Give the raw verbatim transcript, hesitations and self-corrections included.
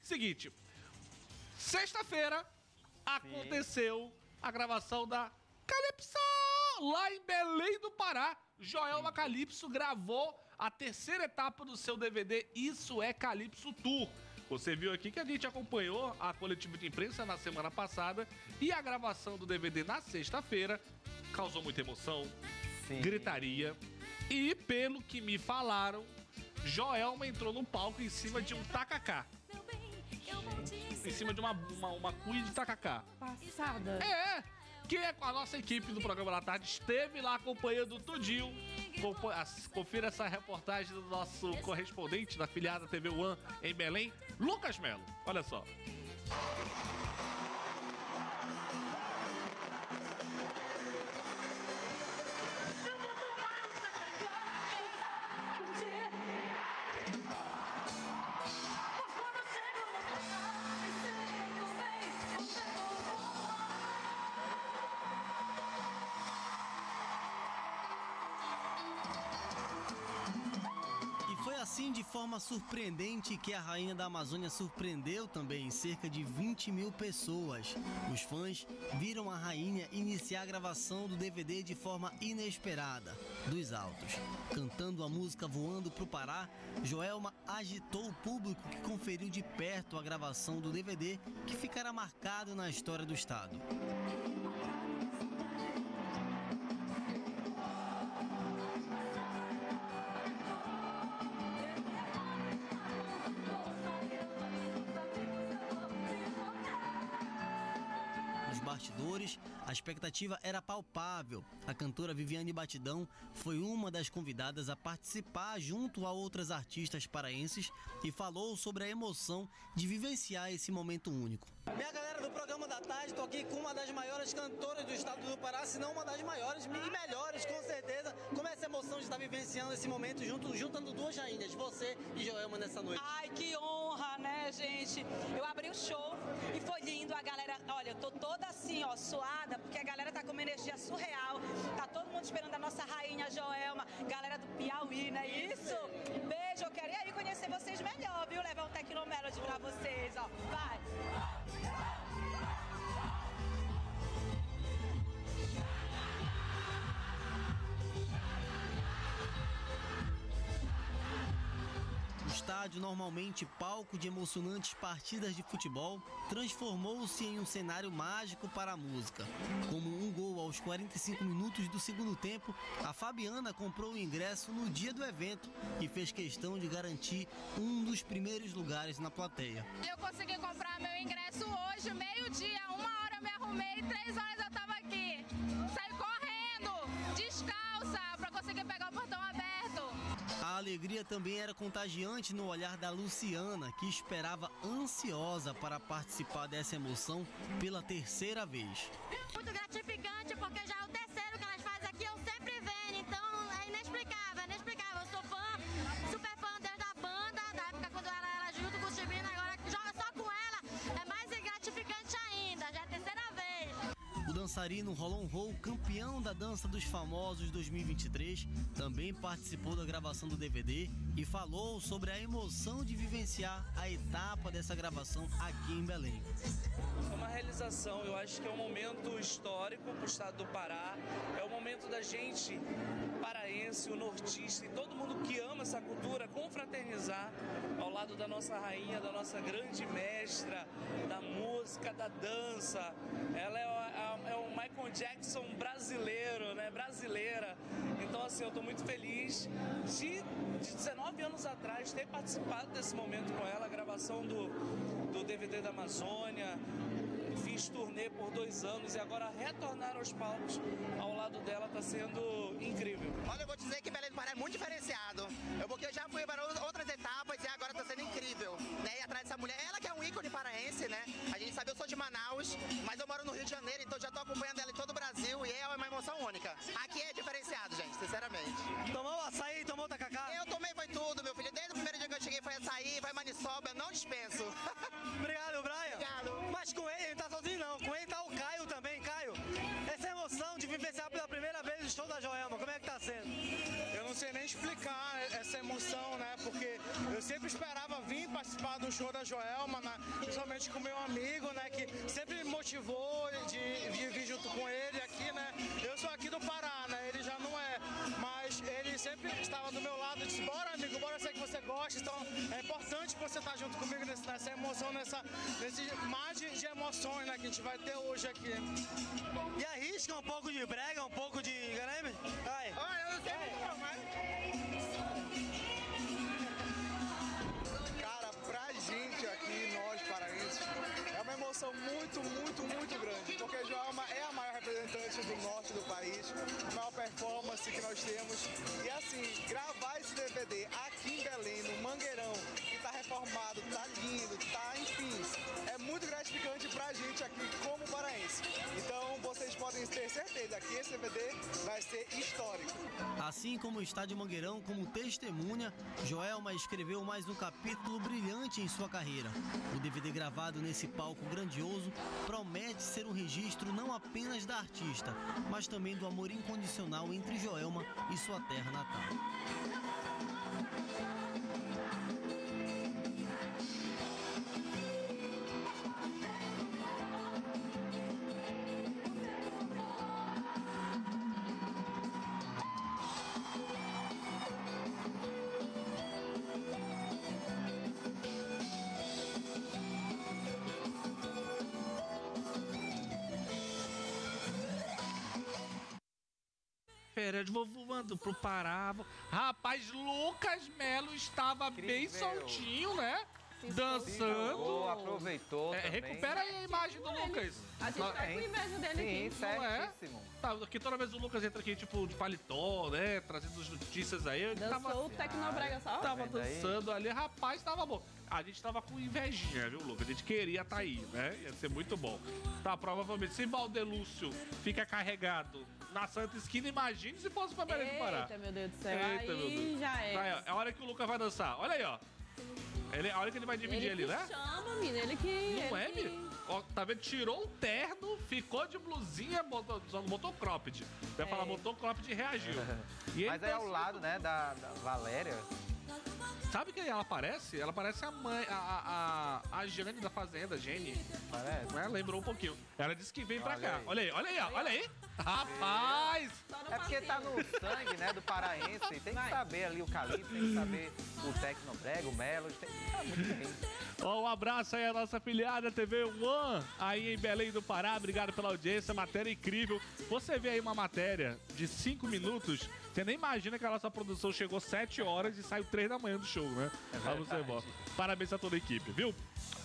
Seguinte, sexta-feira aconteceu a gravação da Calypso lá em Belém do Pará. Joelma Calypso gravou a terceira etapa do seu D V D Isso é Calypso Tour. Você viu aqui que a gente acompanhou a coletiva de imprensa na semana passada e a gravação do D V D na sexta-feira causou muita emoção, Sim. gritaria e, pelo que me falaram, Joelma entrou no palco em cima de um tacacá. Em cima de uma, uma, uma cuia de tacacá. Passada. É, que a nossa equipe do Programa da Tarde esteve lá acompanhando tudinho. Confira essa reportagem do nosso correspondente da afiliada T V One em Belém, Lucas Melo. Olha só. Assim, de forma surpreendente, que a Rainha da Amazônia surpreendeu também cerca de vinte mil pessoas. Os fãs viram a rainha iniciar a gravação do D V D de forma inesperada, dos altos. Cantando a música Voando pro Pará, Joelma agitou o público que conferiu de perto a gravação do D V D, que ficará marcado na história do estado. Bastidores, a expectativa era palpável. A cantora Viviane Batidão foi uma das convidadas a participar junto a outras artistas paraenses e falou sobre a emoção de vivenciar esse momento único. Minha galera do Programa da Tarde, estou aqui com uma das maiores cantoras do estado do Pará, se não uma das maiores e melhores, com certeza. Como é essa emoção de estar vivenciando esse momento junto, juntando duas rainhas, você e Joelma, nessa noite? Ai, que honra, né, gente? Eu abri o show e foi lindo. A galera, olha, eu tô toda assim, ó, suada, porque a galera tá com uma energia surreal. Tá todo mundo esperando a nossa rainha Joelma, galera do Piauí, não é isso? Beijo, eu quero ir aí conhecer vocês melhor, viu? Levar um Tecnomelody pra vocês, ó. Vai! O estádio, normalmente palco de emocionantes partidas de futebol, transformou-se em um cenário mágico para a música. Como um gol aos quarenta e cinco minutos do segundo tempo, a Fabiana comprou o ingresso no dia do evento e fez questão de garantir um dos primeiros lugares na plateia. Eu consegui comprar meu ingresso hoje, meio-dia, uma hora eu me arrumei, três horas eu estava aqui. Saí correndo, descalça, para conseguir pegar o portão aberto. A alegria também era contagiante no olhar da Luciana, que esperava ansiosa para participar dessa emoção pela terceira vez. Muito gratificante, porque já é o terceiro que elas fazem aqui, eu sempre venho, então é inexplicável, inexplicável. Eu sou fã, super fã desde a banda, da época quando ela era junto com o Chibina, agora só com ela é mais gratificante ainda, já é a terceira vez. O dançarino Rolon Roll, campeão da Dança dos Famosos dois mil e vinte e três, também participou da gravação do D V D e falou sobre a emoção de vivenciar a etapa dessa gravação aqui em Belém. É uma realização, eu acho que é um momento histórico para o estado do Pará, é o momento da gente, paraense, o nortista e todo mundo que ama essa cultura, confraternizar ao lado da nossa rainha, da nossa grande mestra, da música, da dança. Ela é, é, é o Michael Jackson brasileiro, né? Brasileira. Então, assim, eu estou muito feliz de, de dezenove anos atrás ter participado desse momento com ela, a gravação do, do D V D da Amazônia. Fiz turnê por dois anos e agora retornar aos palcos ao lado dela está sendo incrível. Olha, eu vou dizer que Belém do Pará é muito diferenciado. Eu, porque eu já fui para outras etapas e agora está sendo incrível, né? E atrás dessa mulher, ela que é um ícone paraense, né? A gente sabe, eu sou de Manaus, mas eu moro no Rio de Janeiro, então já estou acompanhando ela em todo o Brasil e é uma emoção única. Aqui é diferenciado, gente, sinceramente. Tomou açaí, tomou tacacá? Eu tomei, foi tudo, meu filho. Desde o primeiro dia que eu cheguei foi açaí, foi maniçoba, eu não dispenso. Obrigado, Brian. Obrigado. Mas com ele, ele tá sozinho não, com ele tá o Caio também. Caio, essa emoção de vivenciar pela primeira vez o show da Joelma, como é que tá sendo? Eu não sei nem explicar essa emoção, né, porque eu sempre esperava vim participar do show da Joelma, né, principalmente com meu amigo, né, que sempre me motivou de, de vir junto com ele aqui, né. Eu sou aqui do Pará, né, ele já não é, mas ele sempre estava do meu lado e disse, bora amigo, bora, eu sei que você gosta, então é importante você estar junto comigo nesse, nessa emoção, nessa, nesse mar de, de emoções, né, que a gente vai ter hoje aqui. E arrisca um pouco de brega, um pouco de grime? Vai. Ah, eu não sei muito, mas... Cara, pra gente aqui, nós paraenses, é uma emoção muito, muito, muito grande, porque Joelma é a maior representante do norte do país, a maior performance que nós temos, e assim, gravar esse D V D aqui em Belém, no Mangueirão, que tá reformado, tá lindo, tá, enfim, é muito gratificante pra gente aqui como paraense. Então, vocês podem ter certeza que esse D V D vai ser histórico. Assim como o Estádio Mangueirão, como testemunha, Joelma escreveu mais um capítulo brilhante em sua carreira. O D V D gravado nesse palco grandioso promete ser um registro não apenas da artista, mas também do amor incondicional entre Joelma e sua terra natal. Férias, vou voando pro Pará. Rapaz, Lucas Melo estava Incrível. bem soltinho, né? Se Dançando. jogou, aproveitou É, também. recupera aí a imagem do Lucas. A gente tá com inveja dele Sim, aqui. Não é? certíssimo. Tá, aqui toda vez o Lucas entra aqui, tipo, de paletó, né? Trazendo as notícias aí. Ele Dançou tava, o Tecnobrega só. tava vendo aí? dançando ali. Rapaz, tava bom. A gente tava com invejinha, viu, Lucas? A gente queria tá aí, né? Ia ser muito bom. Tá, provavelmente, se Valdelúcio fica carregado na Santa Esquina, imagine se fosse pra Belém do Pará. Eita, meu Deus do céu. Eita, meu Aí Deus. já é. Tá aí, ó, é a hora que o Lucas vai dançar. Olha aí, ó. Ele, a hora que ele vai dividir Ele ali, que né? chama, menina. Ele que... Não ele é, que... Mi? Ó, tá vendo? Tirou o terno, ficou de blusinha, botou, só não botou cropped. Vai É. falar, botou cropped e reagiu. E ele Mas aí ao dançou lado, muito. né, da, da Valéria. Sabe quem ela parece? Ela parece a mãe, a, a, a Jane da Fazenda, Jenny. Parece. Né? Lembrou um pouquinho. Ela disse que vem pra Olha cá. aí. Olha aí, olha aí, ó, olha aí. Rapaz! Só no É porque tá no sangue, né, do paraense. Tem que Vai. saber ali o Calypso, tem que saber o Tecnobrega, o Melody. Tem que estar muito bem. Ó, um abraço aí à nossa afiliada T V One, aí em Belém do Pará. Obrigado pela audiência, matéria incrível. Você vê aí uma matéria de cinco minutos, você nem imagina que a nossa produção chegou sete horas e saiu três da manhã do show, né? É Pra você, verdade. bom. Parabéns a toda a equipe, viu?